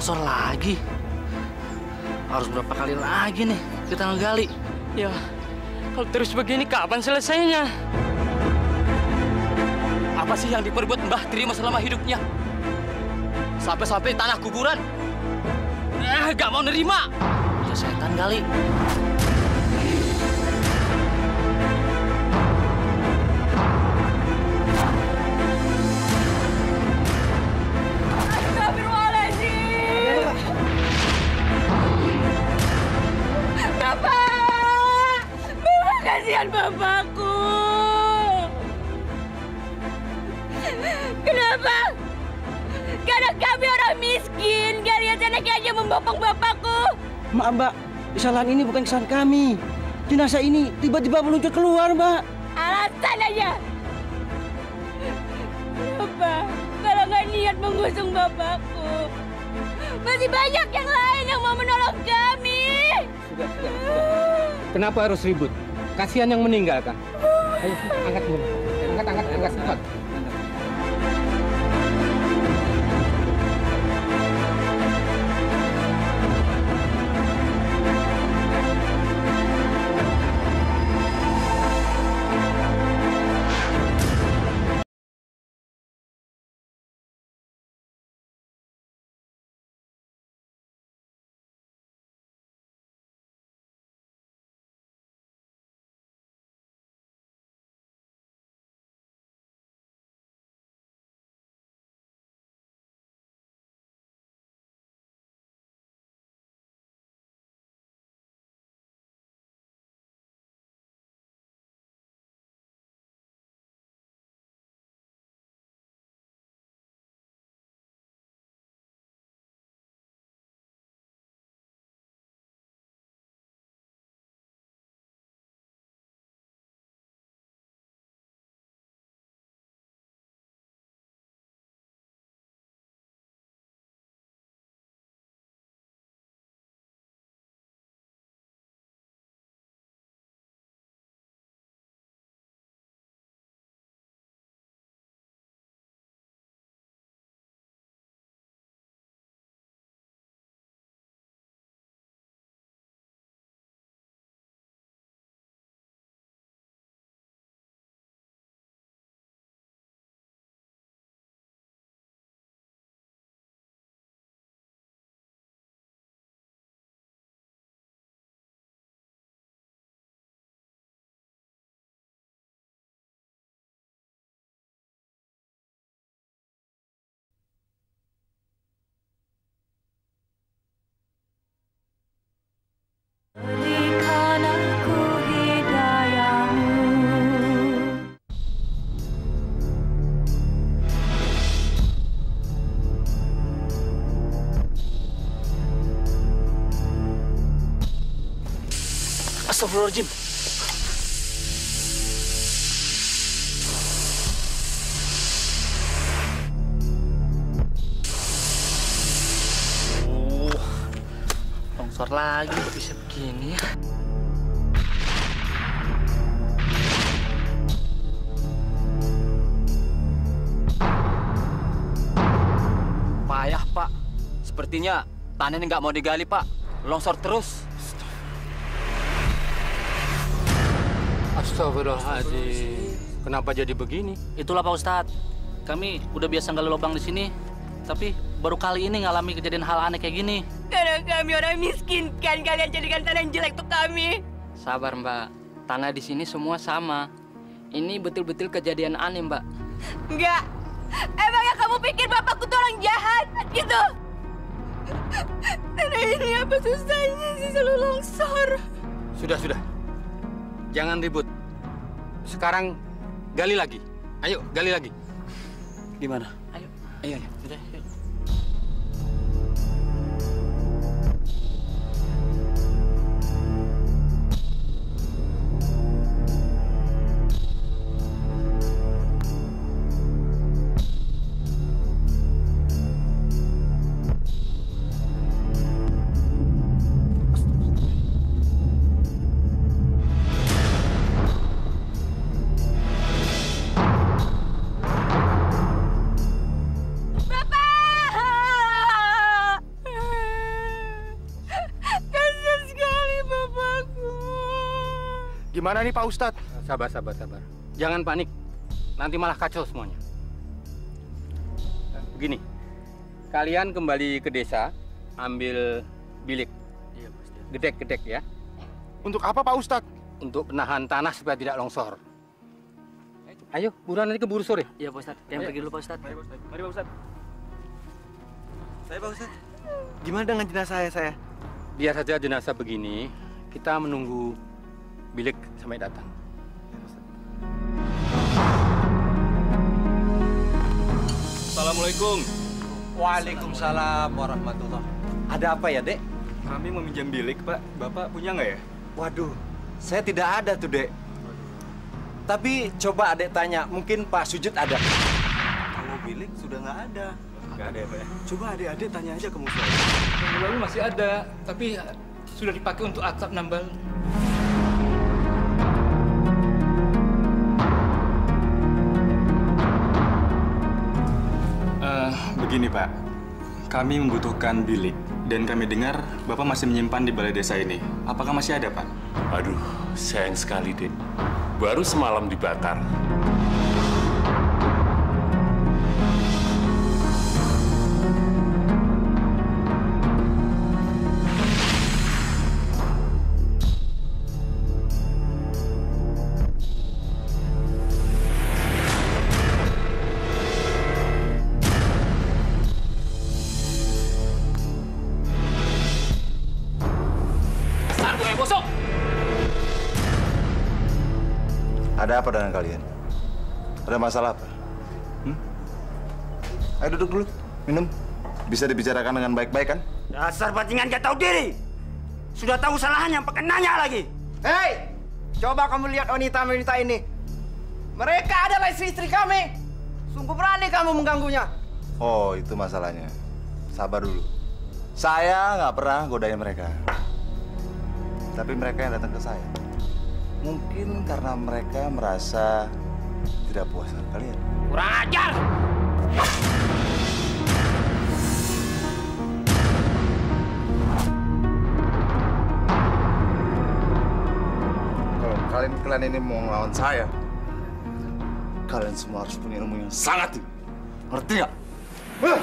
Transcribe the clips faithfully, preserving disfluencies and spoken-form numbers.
longsor lagi. Harus berapa kali lagi nih kita ngegali? Ya, kalau terus begini kapan selesainya? Apa sih yang diperbuat Mbah Trimo selama hidupnya? Sampai-sampai tanah kuburan. Eh, gak mau nerima. Ya setan kali. Astagfirullahaladzim. Bapak! Bapak, kasihan bapakku. Kenapa? Karena kami orang miskin. Kalian anaknya aja membopong bapakku. Maaf, Mbak. Kesalahan ini bukan kesalahan kami. Jenazah ini tiba-tiba meluncur keluar, Mbak. Alasan aja. Kenapa? Kalau nggak niat mengusung bapakku, masih banyak yang lain yang mau menolong kami. Sudah, sudah, sudah. Kenapa harus ribut? Kasihan yang meninggal, kan? Ayo, angkat dulu. Angkat, angkat, angkat, cepat. Berikan aku hidayahmu. Astagfirullahaladzim. Oh, longsor lagi bisa begini ya. Payah, Pak. Sepertinya tanah ini nggak mau digali, Pak. Longsor terus. Astagfirullahaladzim. Kenapa jadi begini? Itulah Pak Ustadz. Kami udah biasa gali lubang di sini, tapi baru kali ini ngalami kejadian hal aneh kayak gini. Karena kami orang miskin, kan kalian jadikan tanah yang jelek untuk kami. Sabar, Mbak. Tanah di sini semua sama. Ini betul-betul kejadian aneh, Mbak. Enggak. Emangnya kamu pikir bapakku tuh orang jahat, gitu? Tanah ini apa susahnya sih selalu longsor? Sudah, sudah. Jangan ribut. Sekarang gali lagi. Ayo, gali lagi. Gimana? Ayo. Ayo, ayo. Udah, yuk. Gimana nih Pak Ustadz? Sabar, sabar, sabar. Jangan panik. Nanti malah kacau semuanya. Begini, kalian kembali ke desa, ambil bilik. Iya, Pak Ustadz. Gedek-gedek ya. Untuk apa Pak Ustadz? Untuk penahan tanah supaya tidak longsor. Ayo, buruan nanti keburu sore. Iya, Pak Ustadz. Yang pergi dulu, Pak Ustadz. Mari Pak Ustadz. Saya Pak Ustadz. Gimana dengan jenazah saya, saya? Biar saja jenazah begini, kita menunggu bilik sampai datang. Assalamualaikum. Waalaikumsalam warahmatullah. Ada apa ya, Dek? Kami mau minjam bilik, Pak. Bapak punya nggak ya? Waduh, saya tidak ada tuh, Dek. Tapi coba Adek tanya, mungkin Pak Sujud ada. Kalau bilik sudah nggak ada. Nggak ada ya, Pak ya? Coba adik-adik tanya aja ke musola. Minggu lalu masih ada, tapi sudah dipakai untuk atap nambal. Uh, begini, Pak. Kami membutuhkan bilik, dan kami dengar Bapak masih menyimpan di balai desa ini. Apakah masih ada, Pak? Aduh, sayang sekali, Dek. Baru semalam dibakar. Ada apa dengan kalian? Ada masalah apa? Hmm? Ayo duduk dulu, minum. Bisa dibicarakan dengan baik-baik kan? Dasar bajingan gak tahu diri. Sudah tahu salahnya, pakai nanya lagi. Hei, coba kamu lihat wanita-wanita ini. Mereka adalah istri-istri kami. Sungguh berani kamu mengganggunya. Oh, itu masalahnya. Sabar dulu. Saya nggak pernah godain mereka. Tapi mereka yang datang ke saya. Mungkin karena mereka merasa tidak puas dengan kalian. Kurang ajar! Kalau kalian-kalian ini mau melawan saya, kalian semua harus punya ilmu yang sangat tinggi. Ngerti nggak? Huh!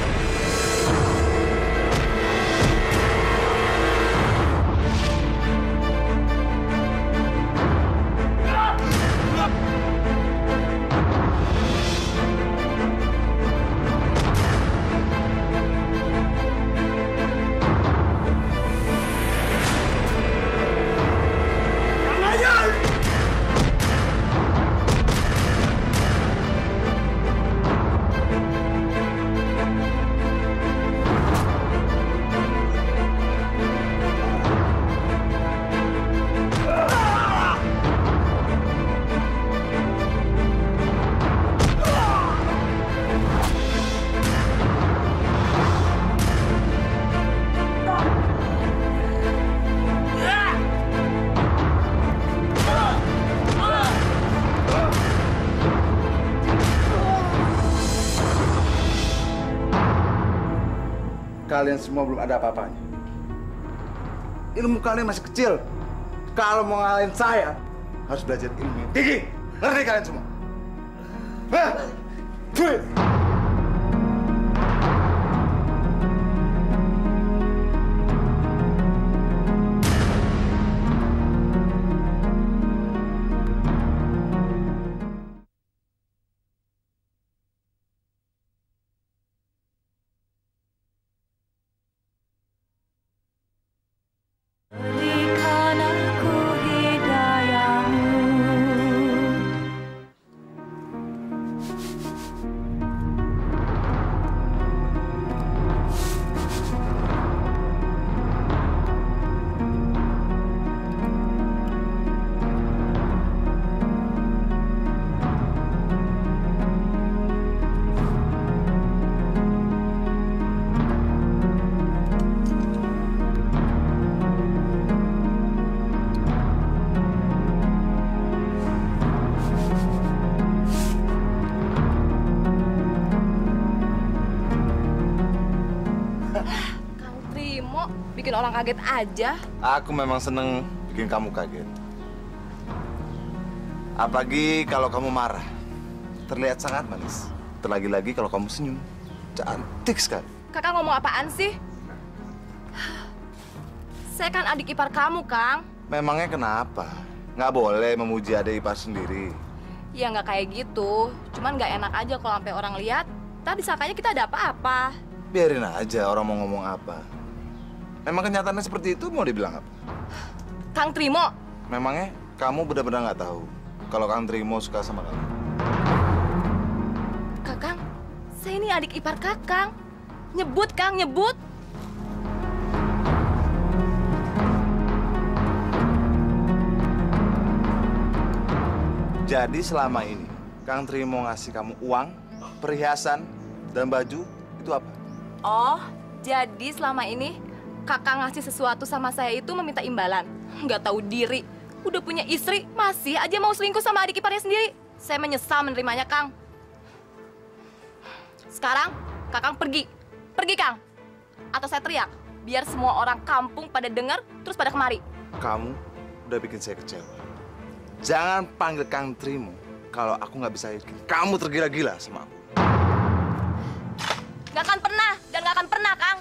Kalian semua belum ada apa-apanya. Ilmu kalian masih kecil. Kalau mau ngalahin saya, harus belajar ilmu yang tinggi. Ngerti kalian semua? Hah? Duit! Bikin orang kaget aja. Aku memang seneng bikin kamu kaget. Apalagi kalau kamu marah. Terlihat sangat manis. Terlagi-lagi kalau kamu senyum. Cantik sekali. Kakang ngomong apaan sih? Saya kan adik ipar kamu, Kang. Memangnya kenapa? Nggak boleh memuji adik ipar sendiri. Ya nggak kayak gitu. Cuman nggak enak aja kalau sampai orang lihat. Tadi disangkanya kita ada apa-apa. Biarin aja orang mau ngomong apa. Memang kenyataannya seperti itu, mau dibilang apa? Kang Trimo. Memangnya kamu benar-benar nggak tahu kalau Kang Trimo suka sama kamu? Kakang, saya ini adik ipar Kakang. Nyebut, Kang, nyebut. Jadi selama ini, Kang Trimo ngasih kamu uang, perhiasan, dan baju, itu apa? Oh, jadi selama ini Kakang ngasih sesuatu sama saya itu meminta imbalan. Nggak tahu diri. Udah punya istri, masih aja mau selingkuh sama adik iparnya sendiri. Saya menyesal menerimanya, Kang. Sekarang, Kakang pergi. Pergi, Kang. Atau saya teriak, biar semua orang kampung pada dengar, terus pada kemari. Kamu udah bikin saya kecewa. Jangan panggil Kang Trimo kalau aku nggak bisa yakin kamu tergila-gila sama aku. Nggak akan pernah, dan nggak akan pernah, Kang.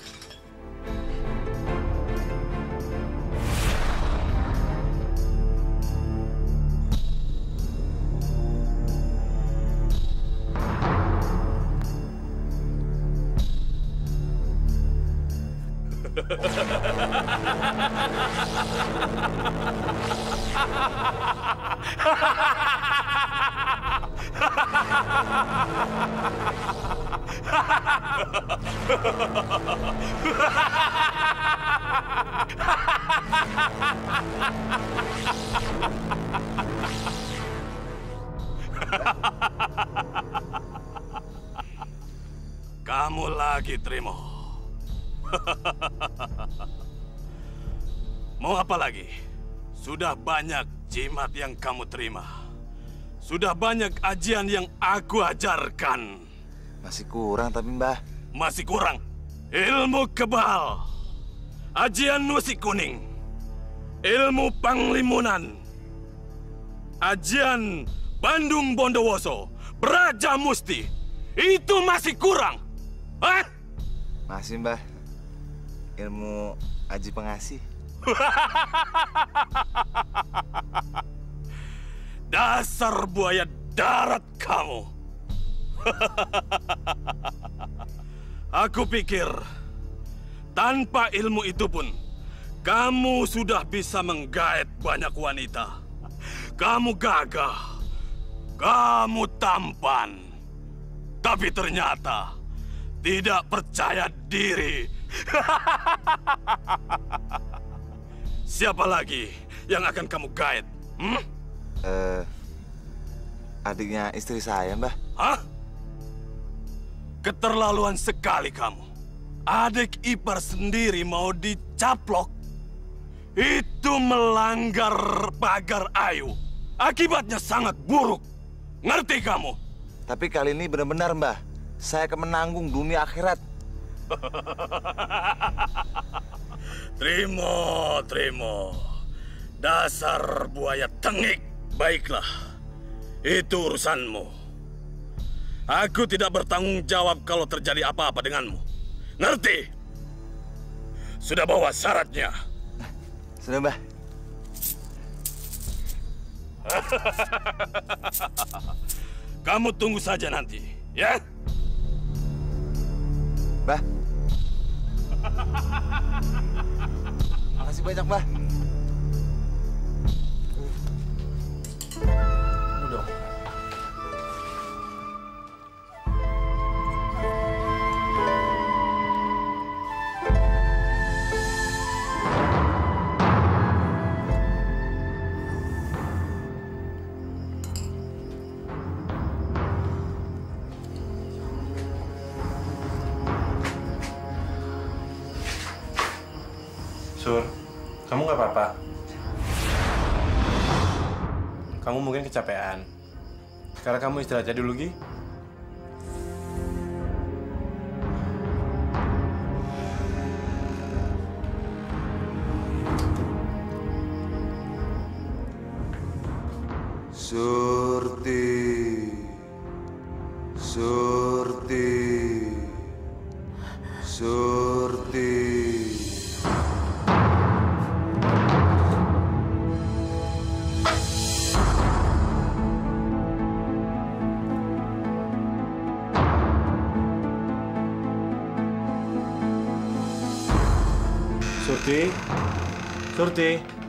Kamu lagi, Trimo. Mau apa lagi? Sudah banyak jimat yang kamu terima. Sudah banyak ajian yang aku ajarkan. Masih kurang tapi, Mbah. Masih kurang. Ilmu kebal. Ajian nusi kuning. Ilmu panglimunan. Ajian Bandung Bondowoso. Braja Musti. Itu masih kurang. Hah? Masih, Mbah. Ilmu aji pengasih. Dasar buaya darat kamu. Aku pikir tanpa ilmu itu pun kamu sudah bisa menggaet banyak wanita. Kamu gagah. Kamu tampan. Tapi ternyata tidak percaya diri. Siapa lagi yang akan kamu gaet? Hmm? Eh, adiknya istri saya, Mbah. Hah? Keterlaluan sekali kamu. Adik ipar sendiri mau dicaplok. Itu melanggar pagar ayu. Akibatnya sangat buruk. Ngerti kamu? Tapi kali ini benar-benar, Mbah. Saya akan menanggung dunia akhirat. Trimo, Trimo. Dasar buaya tengik. Baiklah, itu urusanmu. Aku tidak bertanggung jawab kalau terjadi apa-apa denganmu. Ngerti? Sudah bawa syaratnya? Sudah, Mbah. Kamu tunggu saja nanti, ya? Mbah. Makasih banyak, Mbah. Udah. Sur, kamu nggak apa-apa? Kamu mungkin kecapean. Sekarang kamu istirahat aja dulu, Gi. Surti. Surti. Surti. Surti. Surti.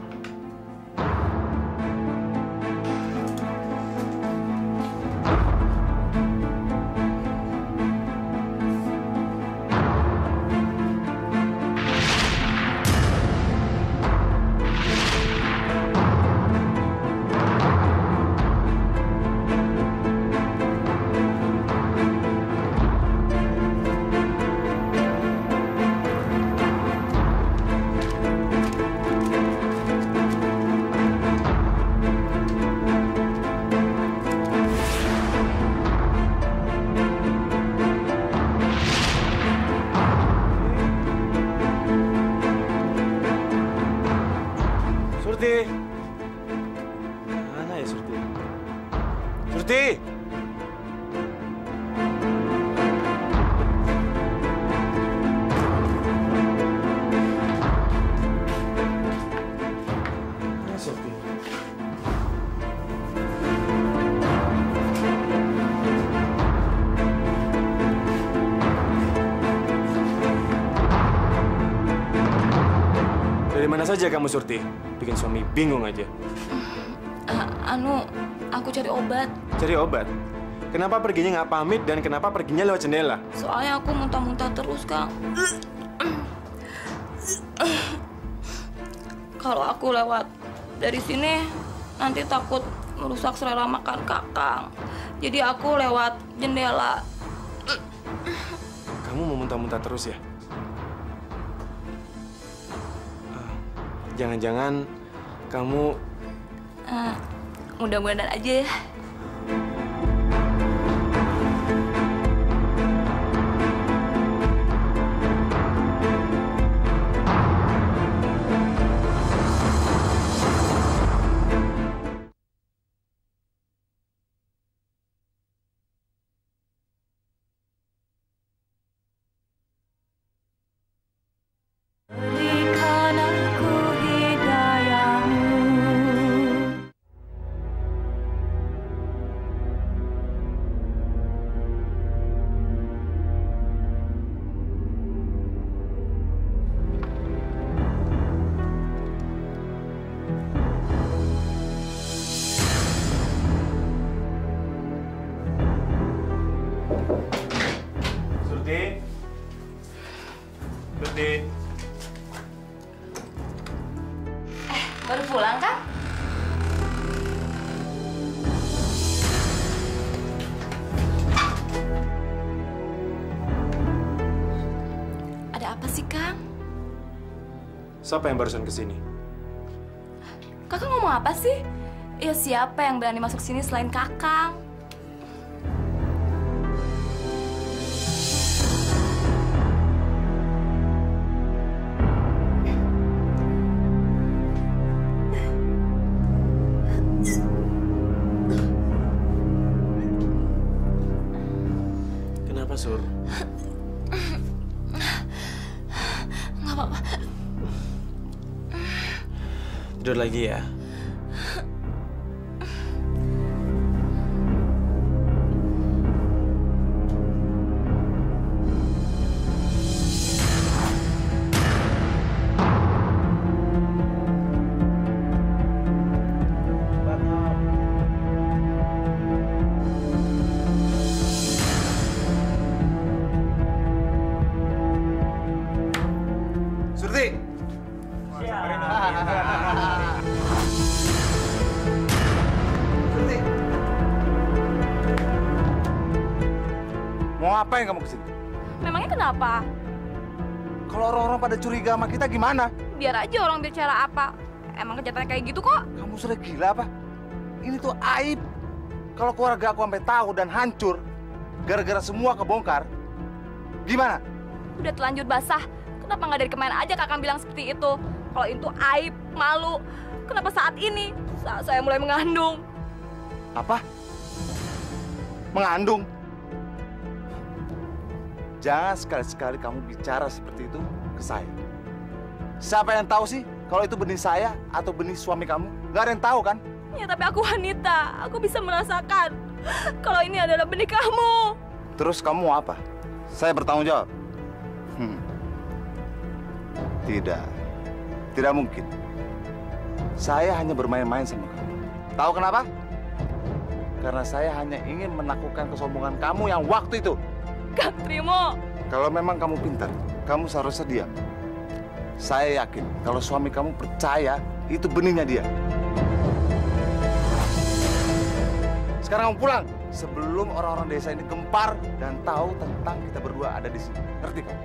Surti. Mana ya Surti? Surti. Mana Surti? Dari mana saja kamu, Surti? Bikin suami bingung aja. Uh, anu, aku cari obat. Cari obat? Kenapa perginya nggak pamit dan kenapa perginya lewat jendela? Soalnya aku muntah-muntah terus, Kang. Kalau aku lewat dari sini, nanti takut merusak selera makan Kakang. Jadi aku lewat jendela. Kamu mau muntah-muntah terus ya? Jangan-jangan kamu... Uh, mudah-mudahan aja ya. Surti. Surti. Eh, baru pulang kan? Ada apa sih, Kang? Siapa yang barusan kesini? Kakang ngomong apa sih? Ya siapa yang berani masuk sini selain Kakang? Kenapa, Sur? Nggak apa-apa. Tidur lagi ya? Surti. Surti. Mau ngapain kamu kesini? Memangnya kenapa? Kalau orang-orang pada curiga sama kita gimana? Biar aja orang bicara apa. Emang kejahatannya kayak gitu kok. Kamu sudah gila apa? Ini tuh aib. Kalau keluarga aku sampai tahu dan hancur gara-gara semua kebongkar, gimana? Udah telanjur basah. Kenapa nggak dari kemarin aja Kakang bilang seperti itu? Kalau itu aib, malu. Kenapa saat ini? Saat saya mulai mengandung. Apa? Mengandung? Jangan sekali-sekali kamu bicara seperti itu ke saya. Siapa yang tahu sih kalau itu benih saya atau benih suami kamu? Nggak ada yang tahu kan? Ya tapi aku wanita, aku bisa merasakan kalau ini adalah benih kamu. Terus kamu apa? Saya bertanggung jawab. Hmm. Tidak. Tidak mungkin. Saya hanya bermain-main sama kamu. Tahu kenapa? Karena saya hanya ingin menaklukkan kesombongan kamu yang waktu itu. Kang Trimo. Kalau memang kamu pintar, kamu seharusnya diam. Saya yakin kalau suami kamu percaya itu benihnya dia. Sekarang kamu pulang sebelum orang-orang desa ini gempar dan tahu tentang kita berdua ada di sini. Ngerti kamu?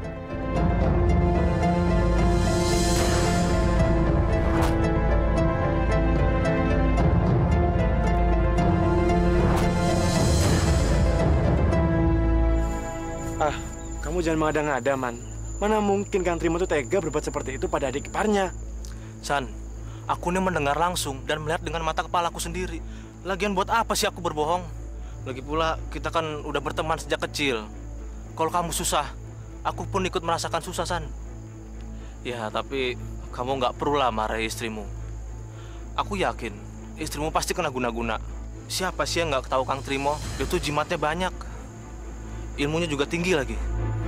Ah, kamu jangan mengada-ngada, Man. Mana mungkin Kang Trimo itu tega berbuat seperti itu pada adik iparnya? San, aku ini mendengar langsung dan melihat dengan mata kepalaku sendiri. Lagian buat apa sih aku berbohong? Lagi pula kita kan udah berteman sejak kecil. Kalau kamu susah, aku pun ikut merasakan susah, San. Ya, tapi kamu nggak perlu lah marahi istrimu. Aku yakin istrimu pasti kena guna-guna. Siapa sih yang nggak tahu Kang Trimo? Dia tuh jimatnya banyak. Ilmunya juga tinggi lagi.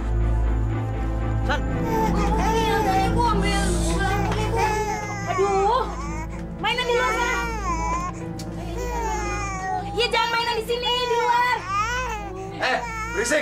San. Aduh, mainan di luar sana. Ya jangan mainan di sini, di luar. Eh, berisik!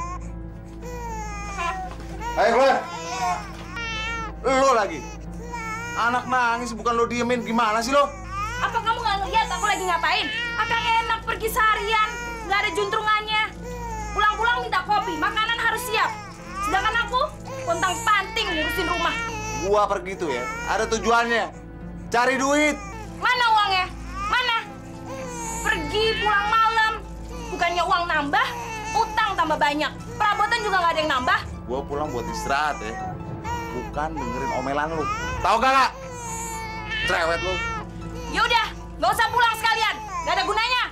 Ayo keluar! Lo lagi. Anak nangis bukan lo diemin, gimana sih lo? Apa kamu nggak ngeliat aku lagi ngapain? Akang enak pergi seharian, nggak ada juntrungannya. Pulang-pulang minta kopi, makanan harus siap. Sedangkan aku pontang-panting ngurusin rumah. Gua pergi tuh ya, ada tujuannya. Cari duit. Mana uangnya? Mana? Pergi pulang malam. Bukannya uang nambah, utang tambah banyak. Perabotan juga nggak ada yang nambah. Gua pulang buat istirahat ya. Bukan dengerin omelan lu. Tahu gak gak? Cerewet lu. Yaudah, nggak usah pulang sekalian. Nggak ada gunanya.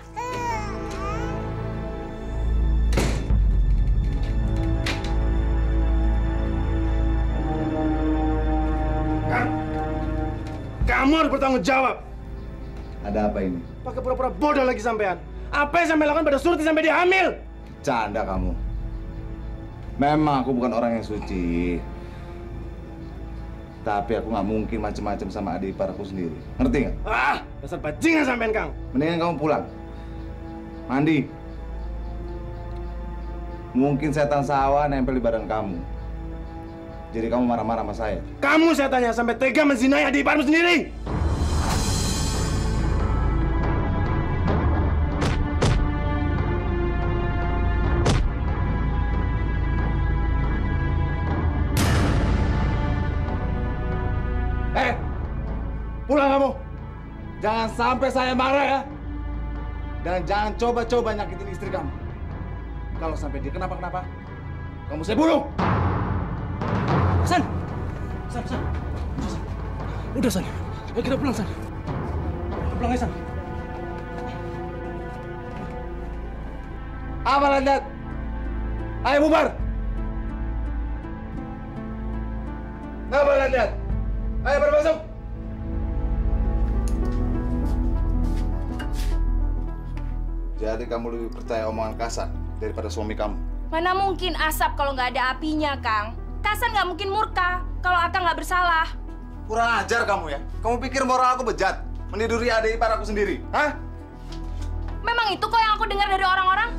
Kamu harus bertanggung jawab. Ada apa ini? Pakai pura-pura bodoh lagi sampean. Apa yang sampai lakukan pada Surti sampai dia hamil? Canda kamu. Memang aku bukan orang yang suci. Tapi aku nggak mungkin macem-macem sama adik ipar aku sendiri. Ngerti nggak? Ah, dasar bajingan sampean, Kang. Mendingan kamu pulang. Mandi. Mungkin setan sawah nempel di badan kamu. Jadi kamu marah-marah sama saya. Kamu saya tanya sampai tega menzinai adik iparmu sendiri. Eh, pulang kamu. Jangan sampai saya marah ya. Dan jangan coba-coba nyakitin istri kamu. Kalau sampai dia kenapa-kenapa, kamu saya bunuh. San, San, San, San. Udah San, ayo kita pulang San. Pulang aja San. Apa lanjut? Ayo bubar. Apa lanjut? Ayo bermasuk. Jadi kamu lebih percaya omongan kasar daripada suami kamu? Mana mungkin asap kalau nggak ada apinya, Kang? Kasan nggak mungkin murka kalau Akang nggak bersalah. Kurang ajar kamu ya. Kamu pikir moral aku bejat? Meniduri adik ipar aku sendiri? Hah? Memang itu kok yang aku dengar dari orang-orang.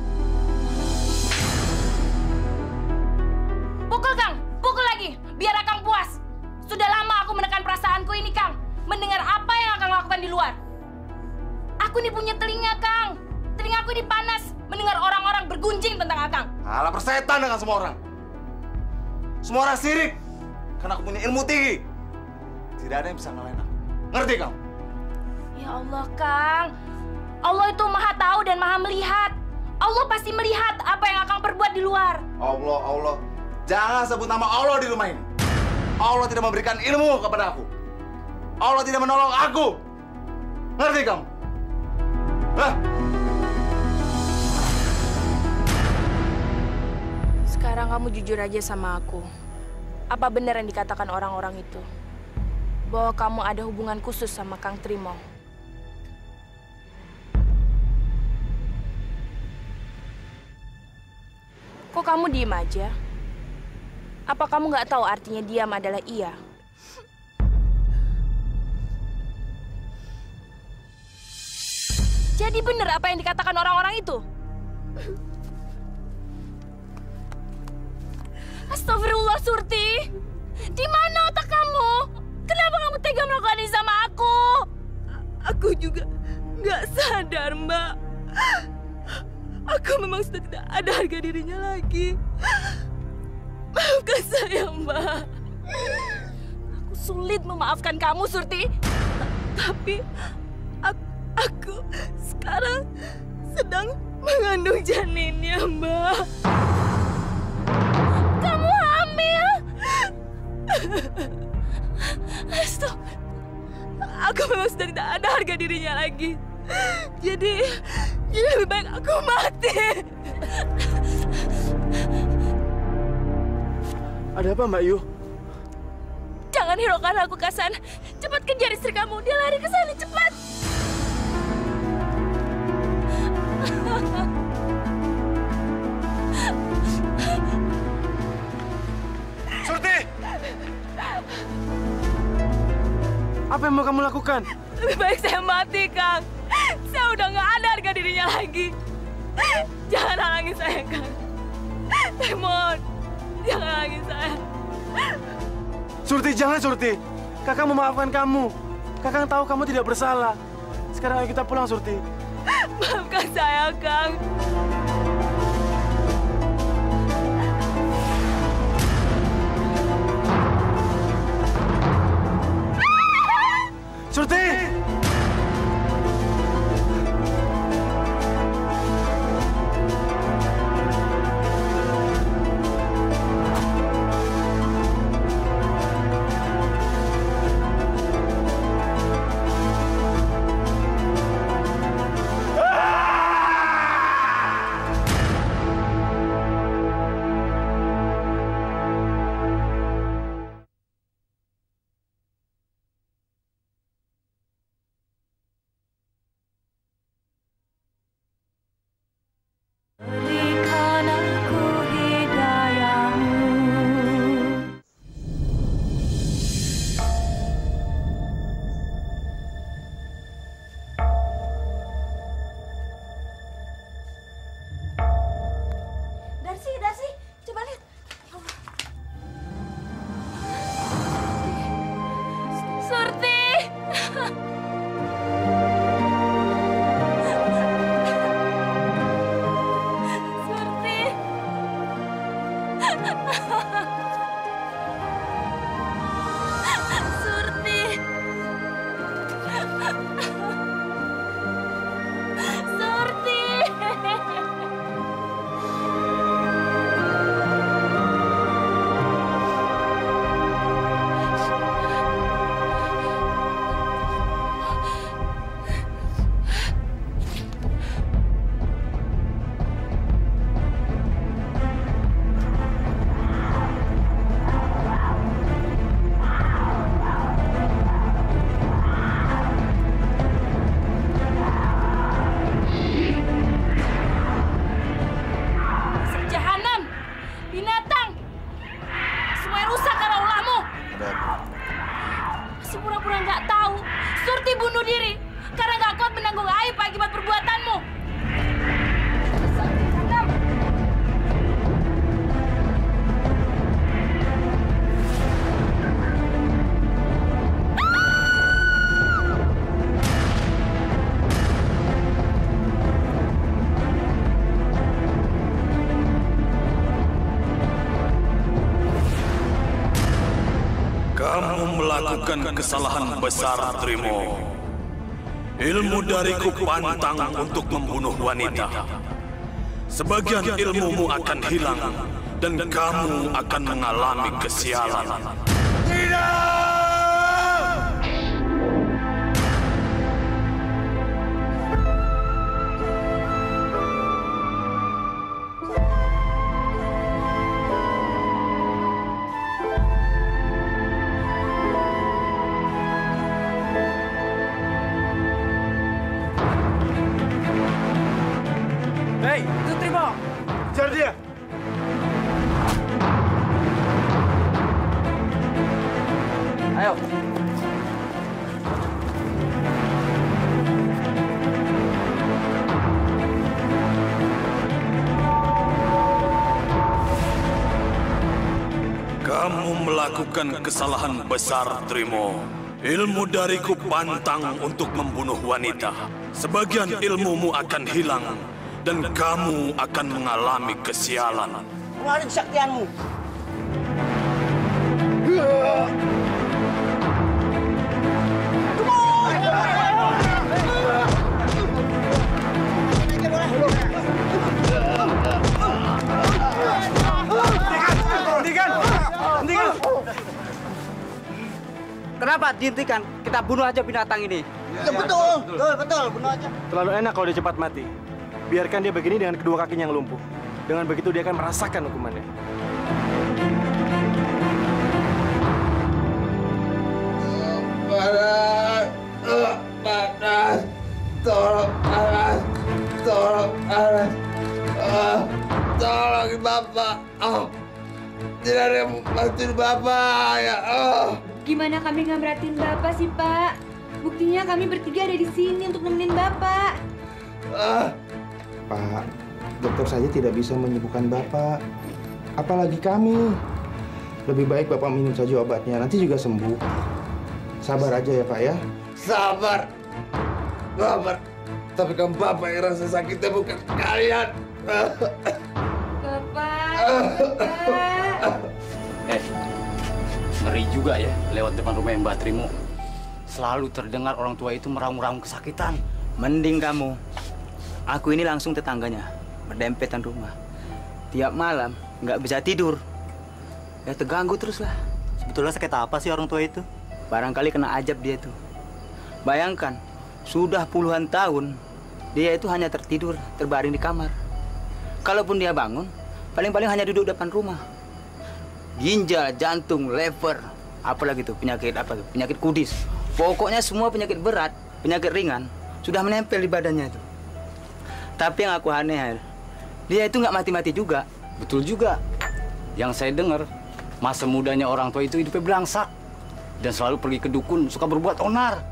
Pukul, Kang. Pukul lagi. Biar Akang puas. Sudah lama aku menekan perasaanku ini, Kang. Mendengar apa yang Akang lakukan di luar. Aku ini punya telinga, Kang. Telingaku ini panas. Mendengar orang-orang bergunjing tentang Akang. Alah, persetan dengan semua orang. Semua orang sirik. Karena aku punya ilmu tinggi. Tidak ada yang bisa ngalahin aku. Ngerti kamu? Ya Allah, Kang. Allah itu maha tahu dan maha melihat. Allah pasti melihat apa yang Akang perbuat di luar. Allah, Allah. Jangan sebut nama Allah di rumah ini. Allah tidak memberikan ilmu kepada aku. Allah tidak menolong aku. Ngerti kamu? Hah? Sekarang kamu jujur aja sama aku. Apa benar yang dikatakan orang-orang itu? Bahwa kamu ada hubungan khusus sama Kang Trimo? Kok kamu diem aja? Apa kamu nggak tahu artinya diam adalah iya? Jadi benar apa yang dikatakan orang-orang itu? Astagfirullah, Surti. Di mana otak kamu? Kenapa kamu tega melakukan ini sama aku? Aku juga nggak sadar, Mbak. Aku memang sudah tidak ada harga dirinya lagi. Maafkan saya, Mbak. Aku sulit memaafkan kamu, Surti. Tapi aku, aku sekarang sedang mengandung janinnya, Mbak. Kamu hamil? Stop. Aku memang sudah tidak ada harga dirinya lagi. Jadi, jadi lebih baik aku mati. Ada apa, Mbak Yu? Jangan hiraukan aku, Kasan. Cepat kejar istri kamu. Dia lari ke sana, cepat. Surti! Apa yang mau kamu lakukan? Lebih baik saya mati, Kang. Saya udah nggak ada harga dirinya lagi. Jangan halangi saya, Kang. Saya mohon, jangan halangi saya. Surti, jangan, Surti. Kakak memaafkan kamu. Kakak tahu kamu tidak bersalah. Sekarang ayo kita pulang, Surti. Maafkan saya, Kang. Surti! Kamu melakukan kesalahan besar, Trimo. Ilmu dariku pantang untuk membunuh wanita. Sebagian ilmumu akan hilang dan kamu akan mengalami kesialan. Tidak! Hei, itu Trimo. Kejar dia. Ayo. Kamu melakukan kesalahan besar, Trimo. Ilmu dariku pantang untuk membunuh wanita. Sebagian ilmumu akan hilang, dan kamu akan mengalami kesialan. Keluarin kesaktianmu. Hentikan! Hentikan! Kenapa dihentikan? Kita bunuh aja binatang ini. Ya, betul, betul, betul, bunuh aja. Terlalu enak kalau dia cepat mati. Biarkan dia begini dengan kedua kakinya yang lumpuh. Dengan begitu dia akan merasakan hukumannya. Panas, oh, panas, tolong panas, tolong panas, oh, tolong bapak, oh, tidak ada yang bantuin bapak ya, oh. Gimana kami nggak merhatiin bapak sih Pak? Buktinya kami bertiga ada di sini untuk nemenin bapak. Ah. Pak, dokter saja tidak bisa menyembuhkan bapak, apalagi kami. Lebih baik bapak minum saja obatnya, nanti juga sembuh. Sabar aja ya Pak ya. Sabar, sabar. Tapi kan bapak yang rasa sakitnya bukan kalian. Bapak, bapak. Eh, ngeri juga ya lewat depan rumah Mbak Trimo. Selalu terdengar orang tua itu meraung-raung kesakitan. Mending kamu. Aku ini langsung tetangganya, berdempetan rumah. Tiap malam nggak bisa tidur. Ya terganggu terus lah. Sebetulnya sakit apa sih orang tua itu? Barangkali kena ajab dia tuh. Bayangkan, sudah puluhan tahun dia itu hanya tertidur, terbaring di kamar. Kalaupun dia bangun, paling-paling hanya duduk depan rumah. Ginjal, jantung, lever, apalagi tuh penyakit apa tuh? Penyakit kudis. Pokoknya semua penyakit berat, penyakit ringan sudah menempel di badannya itu. Tapi yang aku aneh, dia itu nggak mati-mati juga. Betul juga. Yang saya dengar, masa mudanya orang tua itu hidupnya belangsak. Dan selalu pergi ke dukun, suka berbuat onar.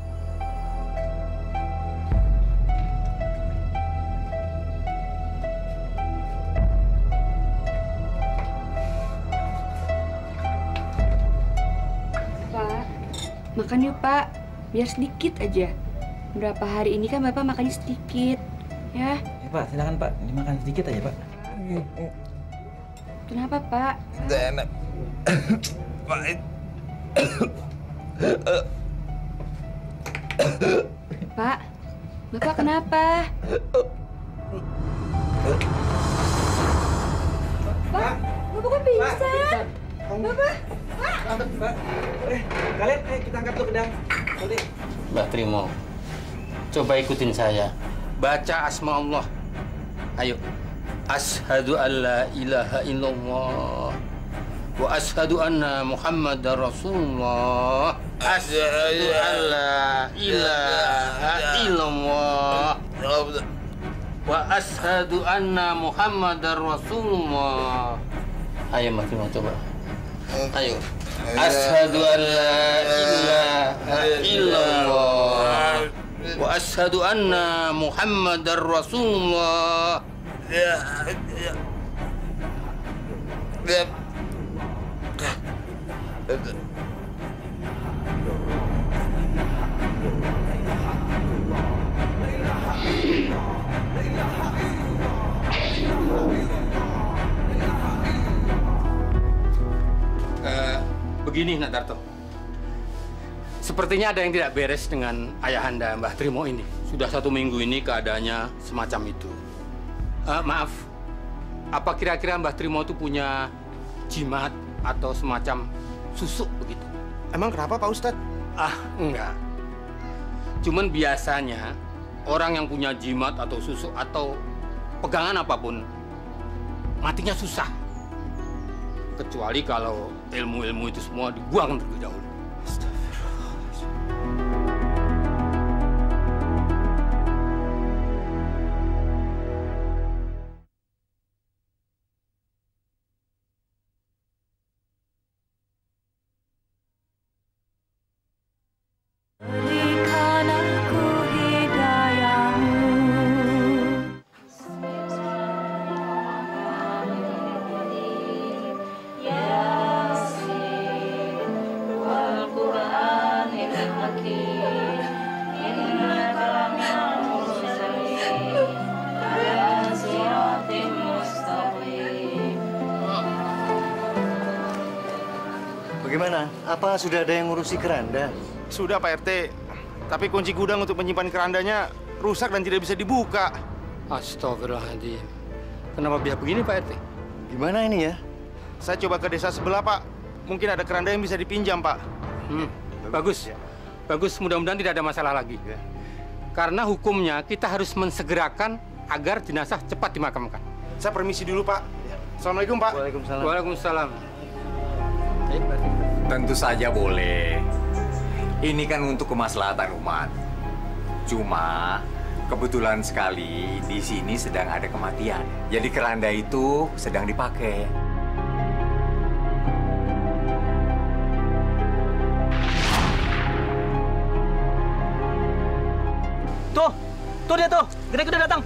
Pak, makan yuk Pak. Biar sedikit aja. Berapa hari ini kan Bapak makannya sedikit. Ya. Ya Pak, silakan Pak. Dimakan sedikit aja Pak. Kenapa Pak? Tidak enak. Pahit. Pak, Bapak kenapa? Pak, Bapak kok pingsan? Bapak, Pak, eh, kalian, eh, kita angkat tuh ke dalam. Mbak Trimo, coba ikutin saya. Baca asma Allah. Ayo. Ashhadu an la ilaha illallah. Wa ashhadu anna Muhammadar Rasulullah. Ashhadu an la ilaha illallah. Wa ashhadu anna Muhammadar Rasulullah. Ayo Mbak Trimo, coba. Ayo. Ashhadu an la ilaha illallah. Wa ashhadu anna Muhammadar Rasulullah. Ya, ya. Ya. Uh, begini, Nadarto. Sepertinya ada yang tidak beres dengan ayahanda Mbah Trimo ini. Sudah satu minggu ini keadaannya semacam itu. Uh, maaf, apa kira-kira Mbah Trimo itu punya jimat atau semacam susuk begitu? Emang kenapa Pak Ustadz? Ah, enggak. Cuman biasanya orang yang punya jimat atau susuk atau pegangan apapun matinya susah. Kecuali kalau ilmu-ilmu itu semua dibuang terlebih dahulu. Astagfirullah. Apa sudah ada yang ngurusi keranda? Sudah Pak R T, tapi kunci gudang untuk menyimpan kerandanya rusak dan tidak bisa dibuka. Astagfirullahaladzim. Kenapa biar begini Pak R T? Gimana ini ya? Saya coba ke desa sebelah Pak, mungkin ada keranda yang bisa dipinjam Pak. Hmm, bagus. Bagus, mudah-mudahan tidak ada masalah lagi. Karena hukumnya kita harus mensegerakan agar jenazah cepat dimakamkan. Saya permisi dulu Pak. Assalamualaikum Pak. Waalaikumsalam. Waalaikumsalam. Tentu saja boleh. Ini kan untuk kemaslahatan umat. Cuma kebetulan sekali di sini sedang ada kematian. Jadi keranda itu sedang dipakai. Tuh, tuh dia tuh. Gede udah datang.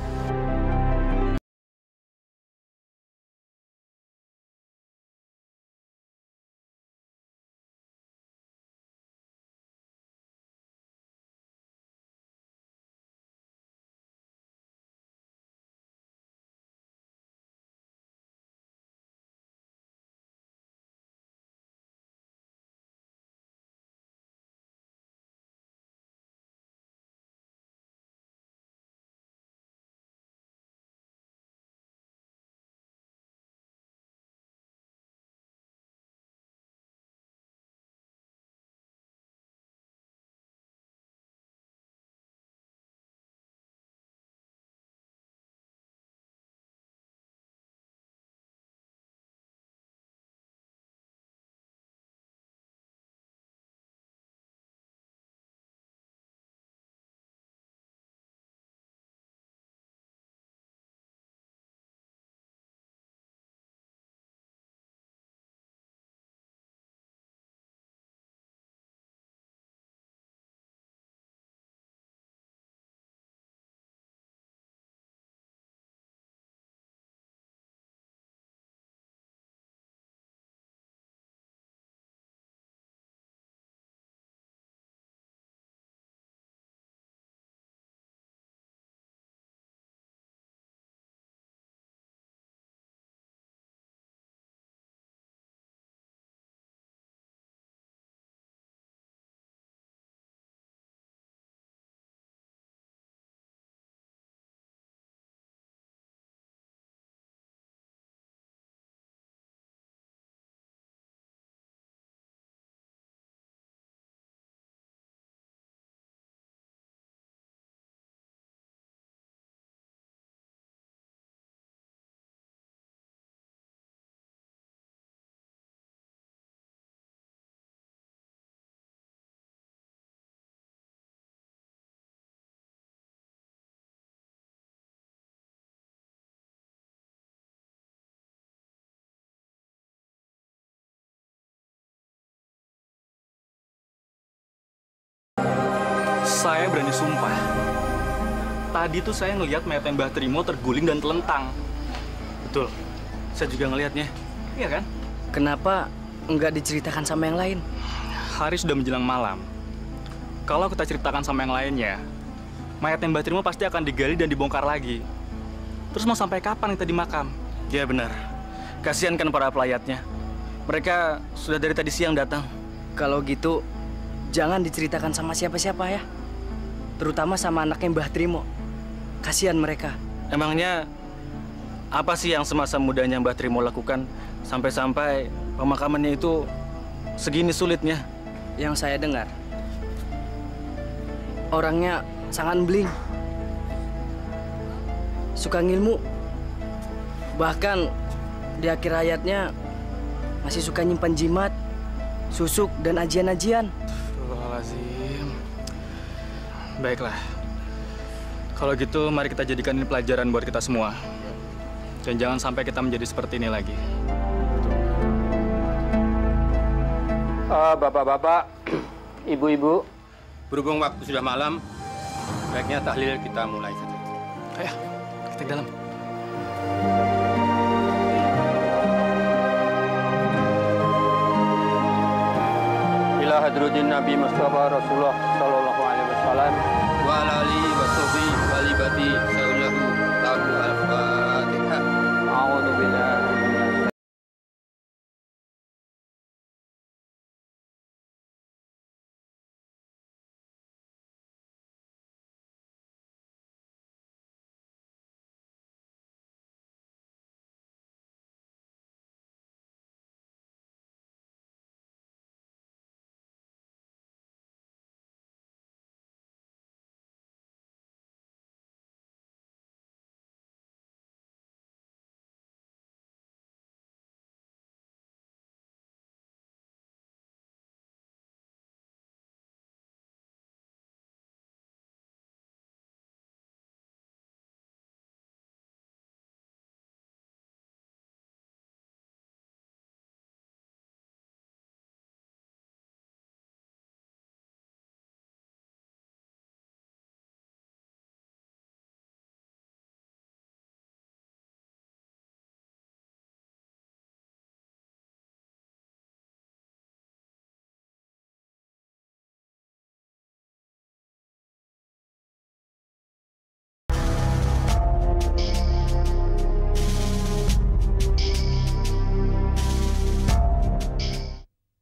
Saya berani sumpah. Tadi tuh saya ngelihat mayat Mbah Trimo terguling dan telentang. Betul. Saya juga ngelihatnya. Iya kan? Kenapa nggak diceritakan sama yang lain? Hari sudah menjelang malam. Kalau kita ceritakan sama yang lainnya, mayat Mbah Trimo pasti akan digali dan dibongkar lagi. Terus mau sampai kapan kita dimakam? Ya benar. Kasihan kan para pelayatnya. Mereka sudah dari tadi siang datang. Kalau gitu, jangan diceritakan sama siapa-siapa ya. Terutama sama anaknya Mbah Trimo. Kasihan mereka. Emangnya apa sih yang semasa mudanya Mbah Trimo lakukan sampai-sampai pemakamannya itu segini sulitnya? Yang saya dengar, orangnya sangat beling, suka ngilmu. Bahkan di akhir hayatnya masih suka nyimpan jimat, susuk, dan ajian-ajian. Astagfirullahaladzim. Baiklah. Kalau gitu, mari kita jadikan ini pelajaran buat kita semua. Dan jangan sampai kita menjadi seperti ini lagi. Uh, Bapak-bapak, ibu-ibu, berhubung waktu sudah malam, baiknya tahlil kita mulai saja. Ayo, kita ke dalam. Ila hadrutin Nabi Mustafa Rasulullah